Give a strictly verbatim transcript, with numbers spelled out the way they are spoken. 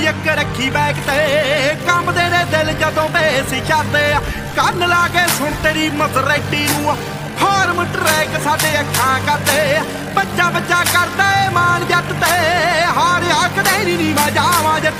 एक रखी बैग ते काम दे रे दिल जदों बेस करदे कन्न ला के सुन तेरी मसरैटी नूं फार्म ट्रैक साडे अखां करदे बच्चा बच्चा करदा मान जट ते हार आखदे नी नी मैं जावां